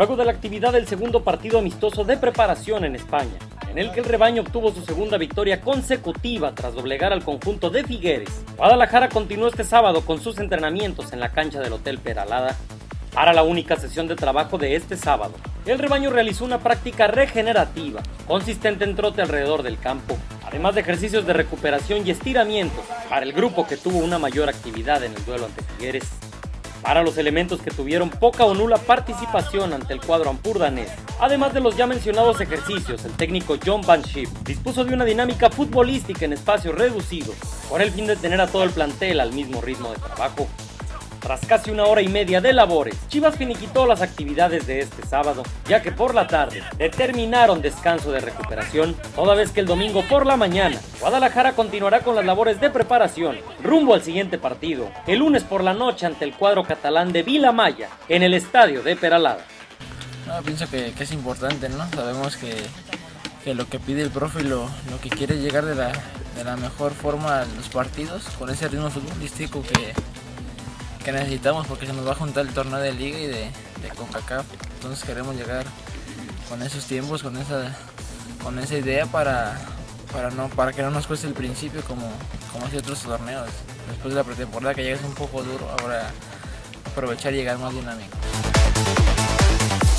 luego de la actividad del segundo partido amistoso de preparación en España, en el que el rebaño obtuvo su segunda victoria consecutiva tras doblegar al conjunto de Figueres. Guadalajara continuó este sábado con sus entrenamientos en la cancha del Hotel Peralada. Para la única sesión de trabajo de este sábado, el rebaño realizó una práctica regenerativa, consistente en trote alrededor del campo, además de ejercicios de recuperación y estiramientos para el grupo que tuvo una mayor actividad en el duelo ante Figueres. Para los elementos que tuvieron poca o nula participación ante el cuadro ampurdanés, además de los ya mencionados ejercicios, el técnico John Van Schip dispuso de una dinámica futbolística en espacios reducidos, con el fin de tener a todo el plantel al mismo ritmo de trabajo. Tras casi una hora y media de labores, Chivas finiquitó las actividades de este sábado, ya que por la tarde determinaron descanso de recuperación, toda vez que el domingo por la mañana, Guadalajara continuará con las labores de preparación, rumbo al siguiente partido, el lunes por la noche ante el cuadro catalán de Vilamaya, en el estadio de Peralada. Pienso que es importante, ¿no? Sabemos que lo que pide el profe y lo que quiere es llegar de la mejor forma a los partidos, con ese ritmo futbolístico que necesitamos, porque se nos va a juntar el torneo de Liga y de CONCACAF. Entonces queremos llegar con esos tiempos, con esa idea para que no nos cueste el principio como hace otros torneos. Después de la pretemporada, que llega es un poco duro, ahora aprovechar y llegar más dinámico.